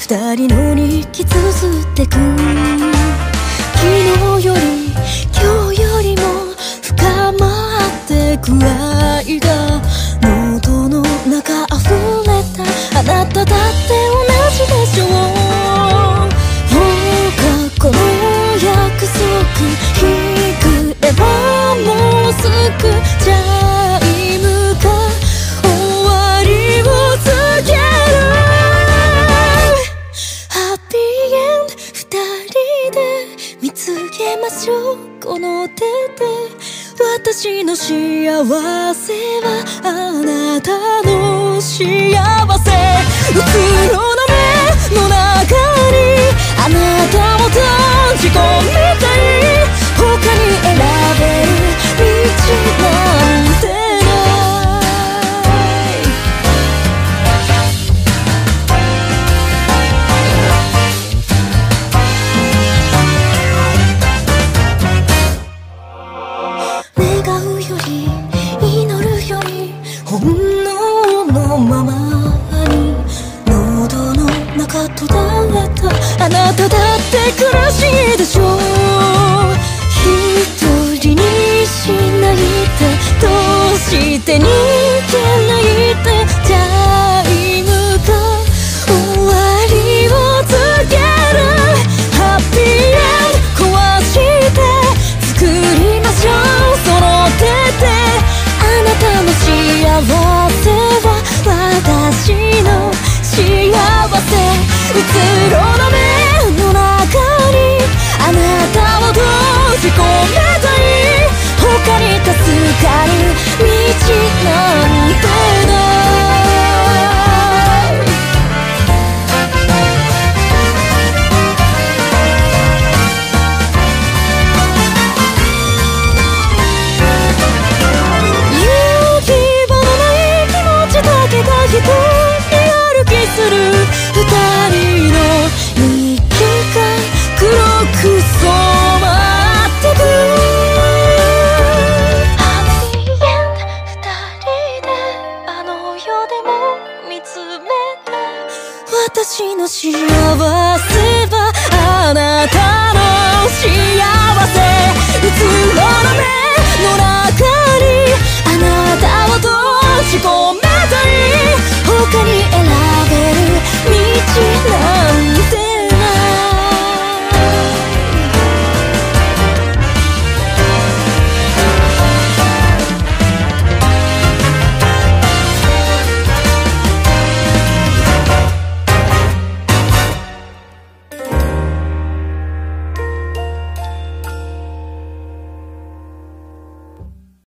二人の日記綴ってく。昨日より今日よりも深まってく愛が喉の中溢れた。あなただって同じでしょう。過去の約束聞くればもうすぐチャイムが終わりを告げる。ハッピーエンド二人で見つけましょう。この手で私の幸せはあなたの幸せ。うつろな目の中にあなたを閉じ込めたい。他に選べる道なんてない。願うより祈るより本能のままに喉の中途絶えた。あなただって苦しいでしょう。一人にしないでどうして逃げないでタイムが終わりを告げる。ハッピーエンド壊して作りましょう。その手であなたの幸せは私の幸せ。うつろな目の中にあなたを閉じ込めたい。他に助かる道なんてない。勇気場のない気持ちだけが一人歩きする二人の日記が黒く染